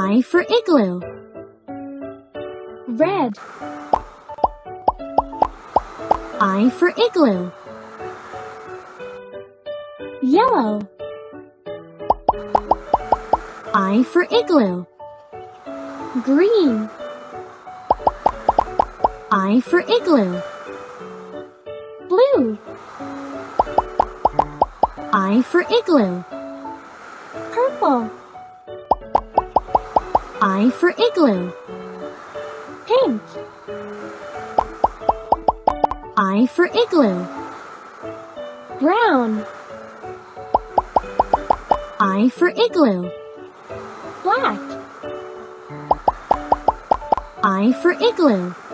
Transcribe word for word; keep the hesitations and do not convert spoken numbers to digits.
I for igloo. Red. I for igloo. Yellow. I for igloo. Green. I for igloo. Blue. I for igloo. Purple. I for igloo. Pink. I for igloo. Brown. I for igloo. Black. I for igloo.